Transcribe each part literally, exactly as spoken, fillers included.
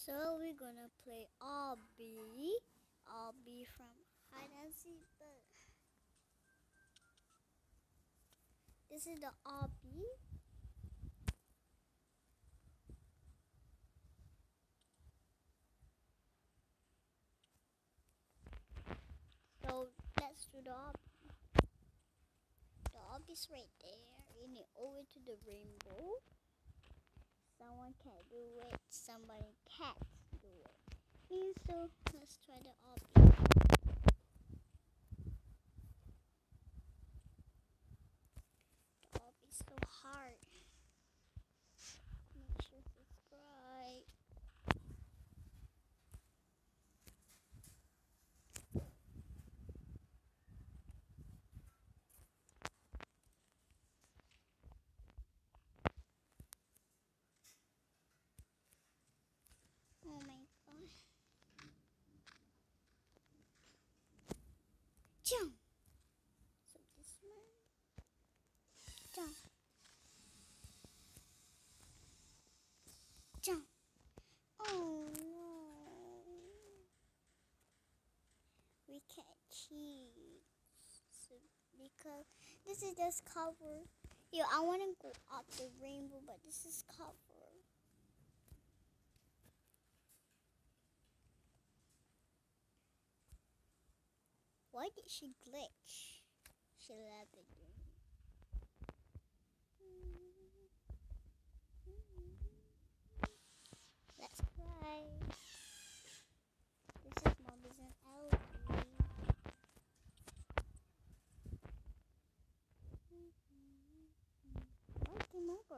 So we're gonna play obby, obby from hide and seek. But this is the obby. So let's do the obby. The obby's right there. You need over to the rainbow. Someone can do it. Somebody can't do it. And so let's try the obby. The obby's so hard. Make sure to subscribe. Oh my god. Jump. So this one. Jump. Jump. Oh no. We can't cheat. So, because this is just cover. Yeah, I want to go up the rainbow, but this is cover. Why did she glitch? She left it. Let's try. This is Mommy's and Elby. Why game over?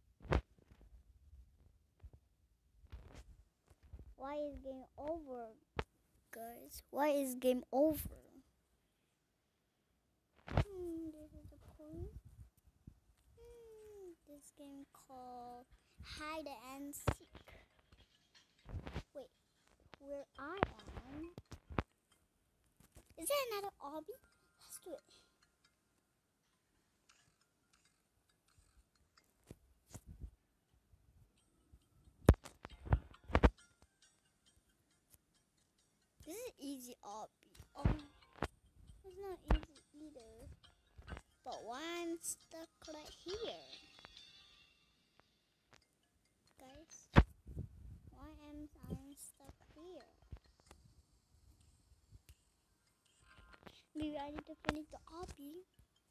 Why is game over, guys? Why is game over? Hmm, this is the point. Hmm, this game called hide and seek. Wait, where I am? Is there another obby? Let's do it. This is easy obby. Oh, it's not easy either. But why I'm stuck right here? Guys, why am I stuck here? Maybe I need to finish the obby.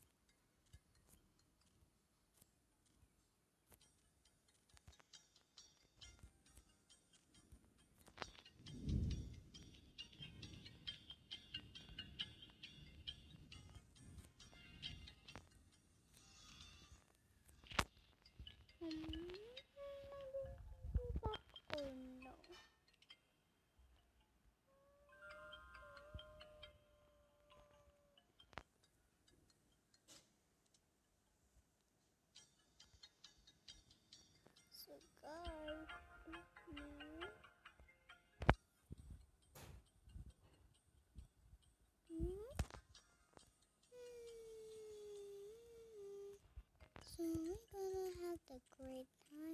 Hmm. Oh no. So guys, no. Hmm? So we're gonna have the great time.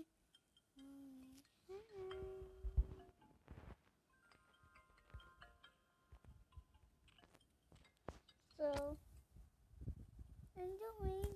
So enjoy.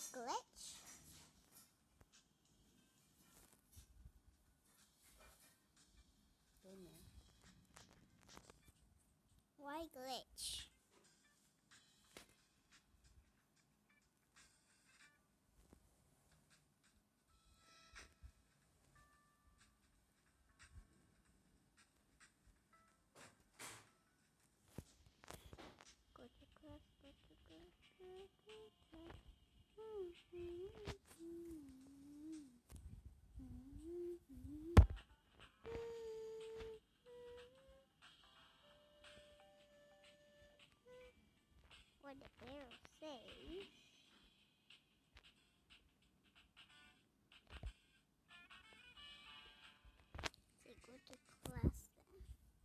glitch? Don't know. Why glitch? Go to class, go to class, go to class. What the arrow says? Say go to class then.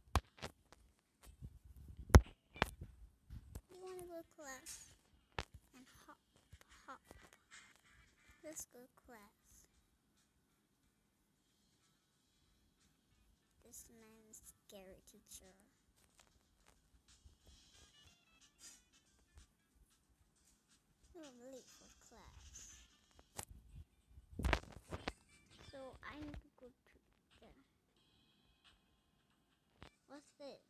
You want to go to class? And hop, hop. Let's go to class. This man is scary teacher. I'm late for class. So I need to go to the... What's this?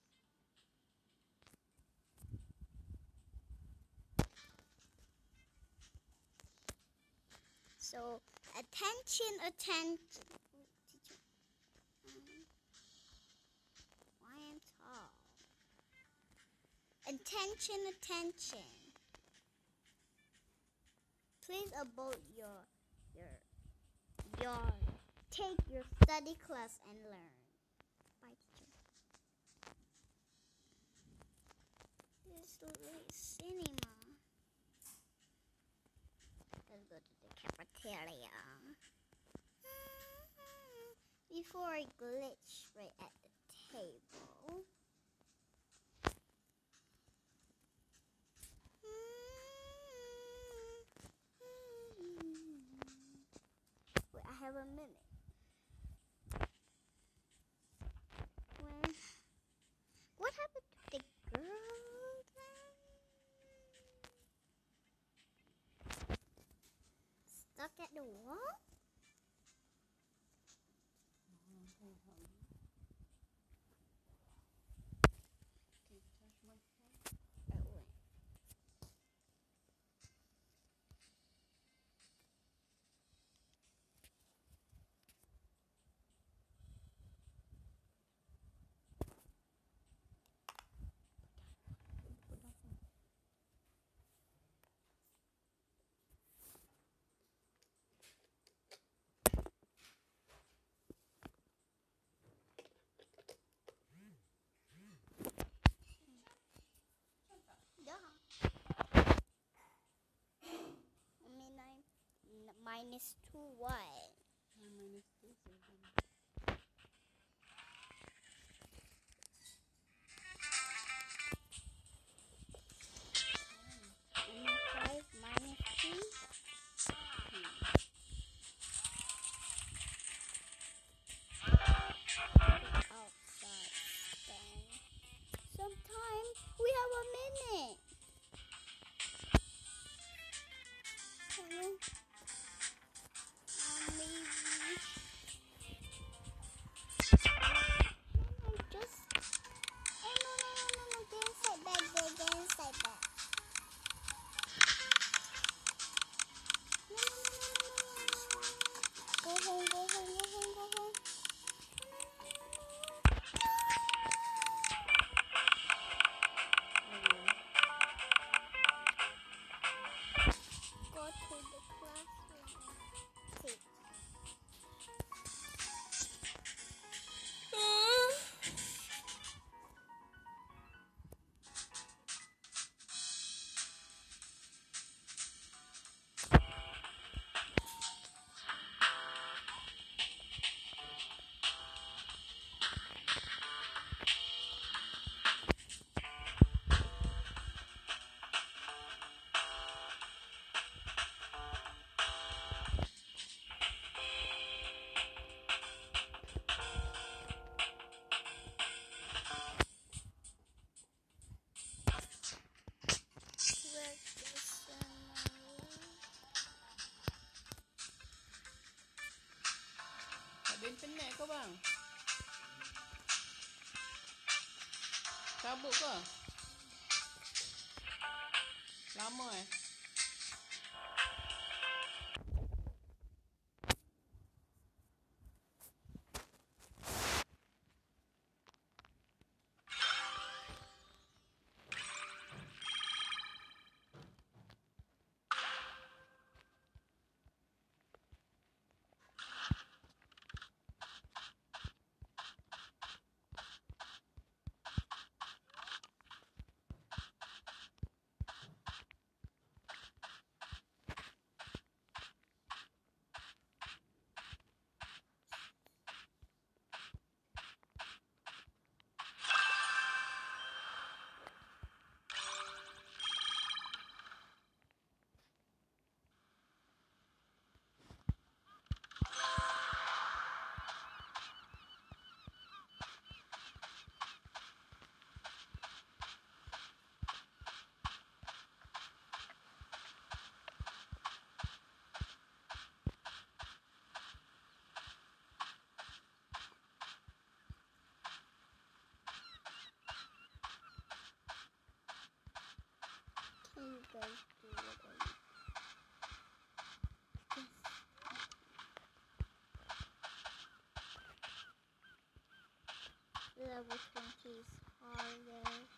So, attention, attention. Um, why I'm tall? Attention, attention. Please about your, your, your, take your study class and learn. Bye, teacher. This is cinema. Let's go to the cafeteria. Before I glitch right at the table. Wait, I have a minute. When, what happened to the girl then? Stuck at the wall? Can you touch my phone? I went. Minus two what? Nine minus two is seven. And then five minus two? Hmm. Outside then. Sometimes we have a minute. Hello? Um, maybe. I just. Oh no no no no no! Get inside back there. Get inside back. No no no no no no no! Go home. Go home. Go home. Go home. Go to the class. bang? Cabut ke? Lama eh? Can you guys do it? Level twenty is harder.